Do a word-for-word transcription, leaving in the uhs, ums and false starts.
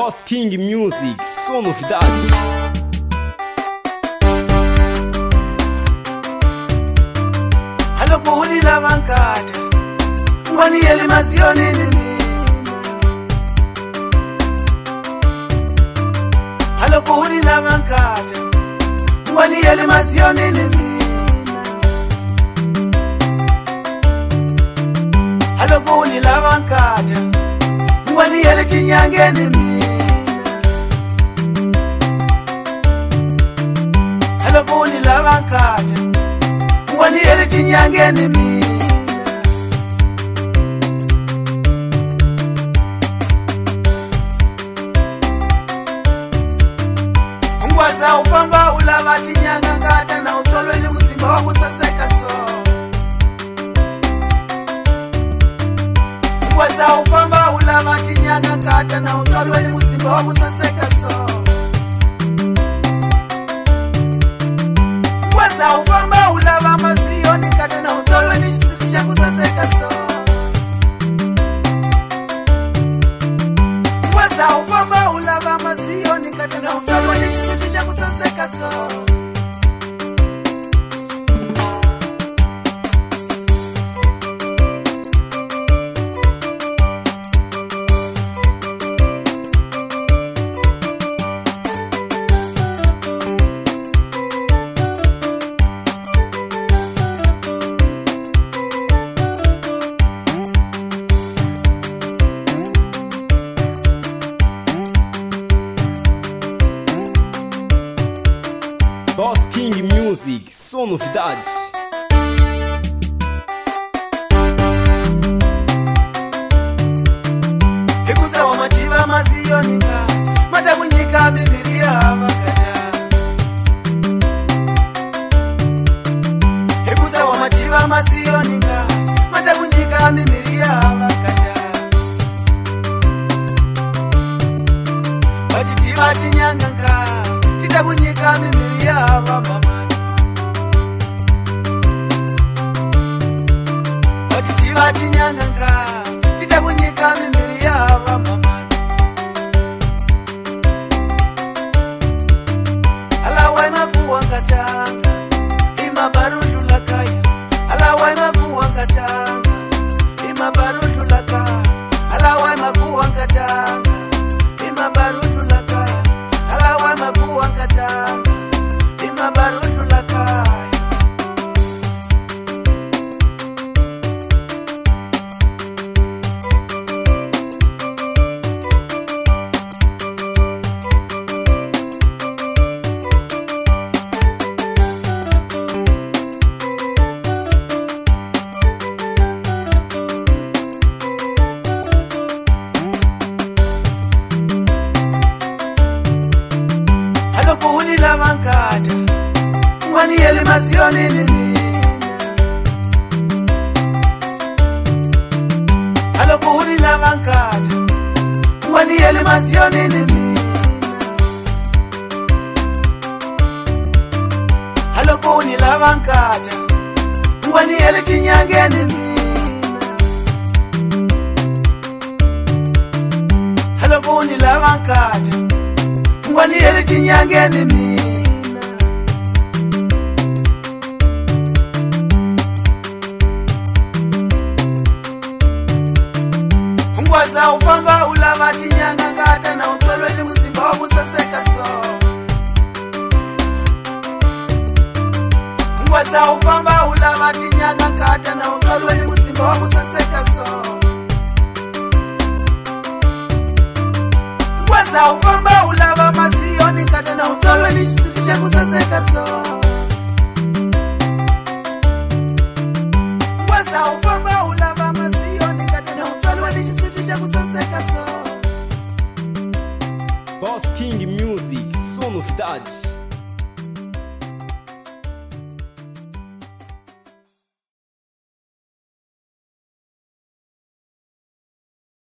BOSSKING Music, só novidade. Halo kuhuli la Nkata, mwani yeli mazioni ni mina. Halo kuhuli la Nkata, mwani yeli mazioni ni mina. Halo kuhuli la Nkata, mwani yeli tinyange ni mina. Halo kuhuli la Nkata, mwani yeli tinyange ni mina. Ngwaza ufamba ulava tinyanga Nkata na utolwe ni musimba wa kusaseka so. Ngwaza ufamba ulava tinyanga Nkata na utolwe ni musimba wa kusaseka so. Ngwaza ufamba ulava masio ni Nkata na utolwe ni shisitisha kusaseka so. Ngwaza ufamba ulava masio ni Nkata na utolwe ni shisitisha kusaseka so. BOSSKING Music, só novidade. Ekusa wa machiva mazio nika mata kunyika mibiria wakata. Ekusa wa machiva mazio nika mata kunyika mibiria wakata. Watitiva tinyanga nka tita kunyika mibiria wakata. Watitiva tinyanga nka tita kunyika mibiria wakata. Alawai makuwa Nkatanga ima barudu lakaya. Alawai makuwa Nkatanga ima barudu lakaya. Alawai makuwa Nkatanga ima barudu lakaya. Alawai makuwa Nkatanga ima barudu lakaya. Halo kuhuli la Nkata, mwani yeli mazioni ni mina. Halo kuhuli la Nkata, mwani yeli mazioni ni mina. Halo kuhuli la Nkata, mwani yeli tinyange ni mina. Halo kuhuli la Nkata, mwani yeli tinyange ni mina. Ngwaza ufamba ulava tinyanga Nkata na utolwe ni musimba wa kusaseka so. Ngwaza ufamba ulava tinyanga Nkata na utolwe ni musimba wa kusaseka so. Ngwaza ufamba ulava masio ni Nkata na utolwe ni shisitisha kusaseka so. Ngwaza ufamba ulava masio ni Nkata na utolwe ni shisitisha kusaseka so. BOSSKING Music, só novidade.